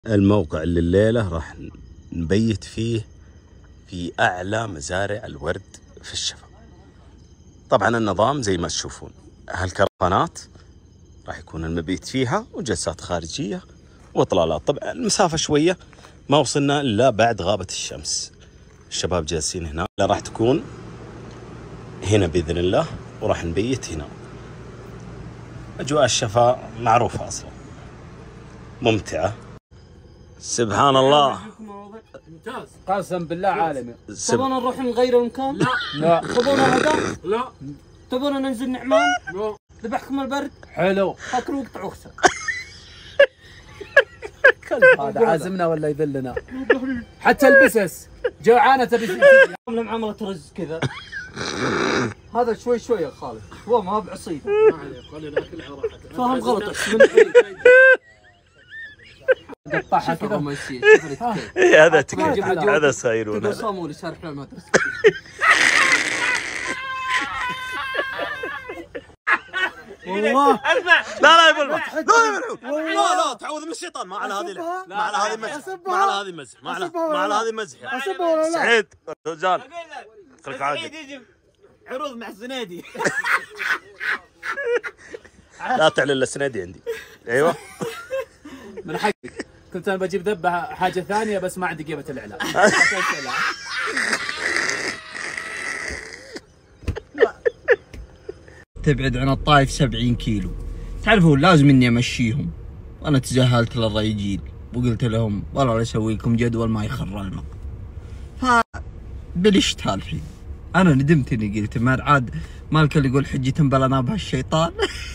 الموقع اللي الليلة راح نبيت فيه في أعلى مزارع الورد في الشفا. طبعا النظام زي ما تشوفون، هالكرفانات راح يكون المبيت فيها وجلسات خارجية وإطلالات. طبعا المسافة شوية، ما وصلنا إلا بعد غابة الشمس. الشباب جالسين هنا، راح تكون هنا بإذن الله، وراح نبيت هنا. أجواء الشفا معروفة أصلا، ممتعة. سبحان الله، ممتاز قسم بالله عالمي. تبون نروح نغير المكان؟ لا. تبون هذا؟ لا. تبون ننزل نعمان؟ لا. ذبحكم البرد؟ حلو. فكروا وقطعوا خسر. هذا عازمنا ولا يذلنا؟ حتى البسس جوعانه تبي عامله معامله رز كذا. هذا شوي شوي يا خالد، هو ما هو بعصيده. فاهم غلطك. قطعها كذا وما يصير. هذا تكيف، هذا سايرون. تقول صامولي شارح المدرسه. والله اسمع، لا يا بلبل، لا تعوذ من الشيطان. ما على هذه، ما على هذه مزح، ما على هذه مزح، ما على هذه مزح. سعيد رجال خليك عادي. عروض مع الزنادي. لا تعلن السنادي عندي. ايوه من حقك. كنت انا بجيب ذبه حاجه ثانيه بس ما عندي قيمه الاعلان. تبعد عن الطايف 70 كيلو. تعرفون لازم اني امشيهم، وانا تجاهلت للرجيل وقلت لهم والله لا اسوي لكم جدول ما يخر الماء. فبلشتها الحين. انا ندمت اني قلت ما عاد مالك اللي يقول حجة بلا نابها الشيطان.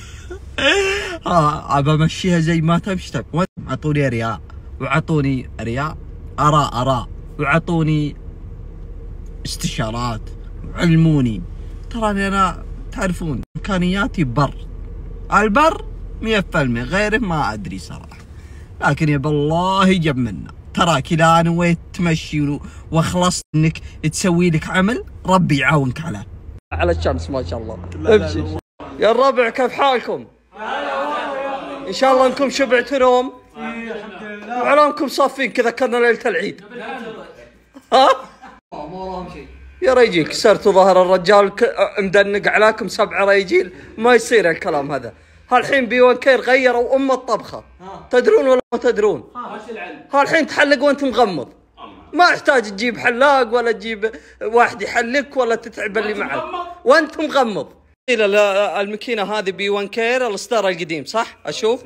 ابى امشيها زي ما تمشي. اعطوني رياء، وعطوني رياء اراء، وعطوني استشارات، وعلموني. تراني انا تعرفون امكانياتي البر 100%، غيره ما ادري صراحه. لكن يا بالله جاب منا. تراك اذا نويت تمشي واخلصت انك تسوي لك عمل، ربي يعاونك على الشمس ما شاء الله. امشي يا الربع، كيف حالكم؟ ان شاء الله انكم شبعتوا نوم وعلامكم صافين كذا كنا ليله العيد. ها؟ ما وراهم شيء يا رجل كسرتوا ظهر الرجال مدنق عليكم 7 رجيل. ما يصير الكلام هذا. هالحين B1K غيروا الطبخه. تدرون ولا ما تدرون؟ هالحين تحلق وانت مغمض، ما يحتاج تجيب حلاق ولا تجيب واحد يحلق ولا تتعب اللي معك وانت مغمض. الماكينه هذه B1K الاصدار القديم صح؟ اشوف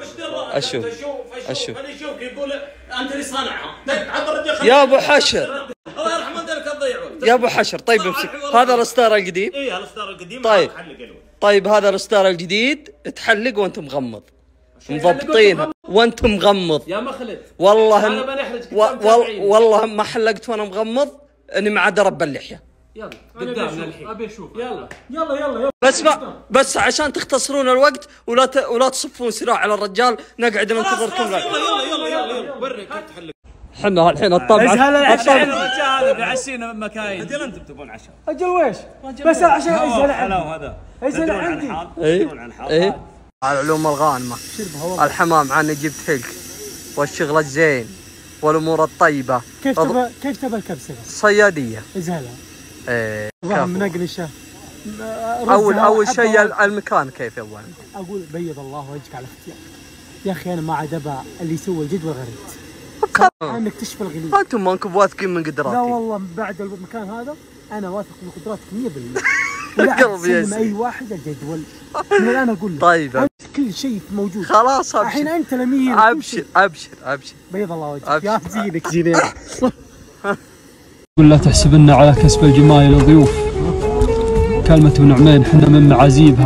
اللي يشوفك يقول انت اللي صنعها. يا ابو حشر، الله يرحم والديك تضيع وقت يا ابو حشر. طيب هذا الاصدار القديم. ايه الاصدار القديم. طيب هذا الاصدار الجديد تحلق وانت مغمض، مضبطينها وانت مغمض. يا مخلد والله والله ما حلقت وانا مغمض اني ما عاد اربى اللحيه. يلا قدامنا الحين ابي اشوف. يلا بس عشان تختصرون الوقت ولا تصفون صراع على الرجال، نقعد ننتظركم. يلا وريك كيف تحلق. احنا الحين الطبع هذا بعشينا مكاين. اجل انتم تبون عشاء. اجل ويش؟ بس عشان هذا يزل عندي. ايه العلوم الغانمه. الحمام عني جبت هيك، والشغل الزين والامور الطيبه. كيف تبى الكبسه؟ صياديه. ازهلها. ايه منقلشه. اول شيء المكان كيف اول؟ اقول بيض الله وجهك على اختيارك. يا اخي انا ما عاد ابى اللي يسوي الجدول غريت. انك تشفى الغليل. انتم ما انكم واثقين من قدراتي. لا والله بعد المكان هذا انا واثق من قدراتك 100%. ولا تسلم اي واحد الجدول من الان اقول لك. طيب كل شيء موجود خلاص. ابشر الحين انت لمين. ابشر بيض الله وجهك يا زينك زين. قل لا تحسبنا على كسب الجمايل ضيوف، كلمة ابن نعمين حنا من معازيبها.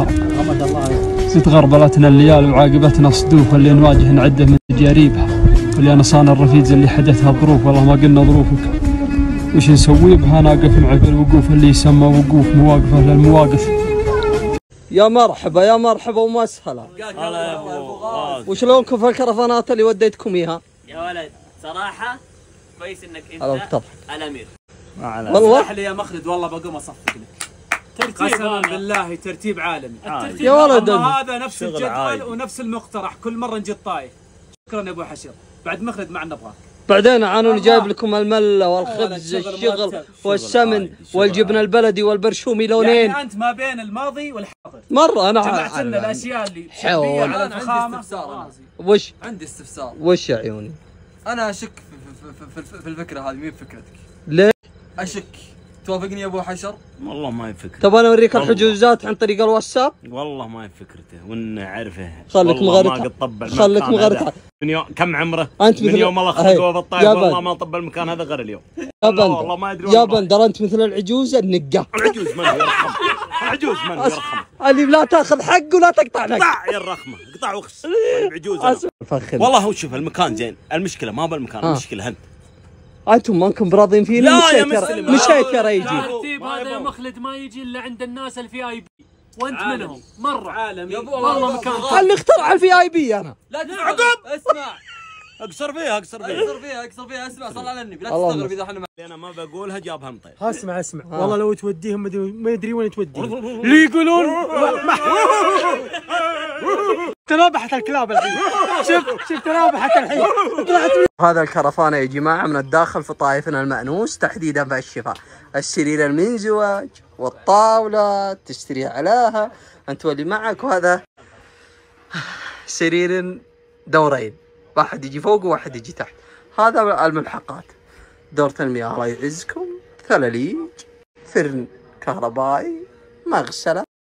زد غربلتنا الليال وعاقبتنا صدوف، واللي نواجه نعده من تجاريبها. واللي نصان الرفيد اللي حدثها ظروف، والله ما قلنا ظروفك وش نسوي بها. ناقف معك الوقوف اللي يسمى وقوف مواقفه للمواقف. يا مرحبا ومسهلا. هلا يا ابو. وشلونكم في الكرفانات اللي وديتكم اياها؟ يا ولد صراحه كويس انك انت الامير. والله يا مخلد والله بقوم اصفق لك. قسما بالله ترتيب عالمي. يا ولد هذا نفس الجدول ونفس المقترح، كل مره نجي الطايف. شكرا يا ابو حشر، بعد مخلد ما نبغاك. بعدين عانوني جايب لكم المله والخبز الشغل والسمن والجبن البلدي والبرشومي لونين. يعني انت ما بين الماضي والحاضر. مره انا جمعت لنا الاشياء اللي سلبيه على الفخامه. وش؟ عندي استفسار. وش يا عيوني؟ انا اشك في الفكره هذه، مين فكرتك؟ ليه؟ اشك. توافقني يا ابو حشر؟ والله ما هي فكرته. طب انا اوريك الحجوزات عن طريق الواتساب. والله ما هي فكرته وانه عارفه. خليك مغرد. خليك مغرد. من يوم كم عمره؟ انت من يوم الله خلقه بالطايف والله ما طب المكان هذا غير اليوم. والله ما ادري. يا بندر انت مثل العجوزه النقه. العجوز من يرحم. العجوز من يرحم. اللي لا تاخذ حق ولا تقطع نق. قطع يا الرخمه، قطع وخس. العجوز والله هو شوف المكان زين، المشكله ما بالمكان، المشكله انت. انتم ما انكم براضين فيني. لا يا مسلم مشيت ترى يجي. الترتيب هذا يا مخلد ما يجي الا عند الناس الفي اي بي، وانت منهم مره عالمي. والله مكان. خلي اخترع الفي اي بي انا. لا عقب اسمع. اقصر فيها اقصر فيها اسمع، صل على النبي، لا تستغرب اذا احنا انا ما بقولها جابها مطير. اسمع والله لو توديهم ما يدري وين توديهم. اللي يقولون تنابحت الكلاب الحين. شوف تنابحت الحين. هذا الكرفانة يا جماعة من الداخل في طائفنا المأنوس تحديدا في الشفا. السرير المنزوج والطاولة تشتريها عليها انت واللي معك، وهذا سرير دورين، واحد يجي فوق وواحد يجي تحت. هذا الملحقات، دورة المياه الله يعزكم، ثلاليج، فرن كهربائي، مغسلة،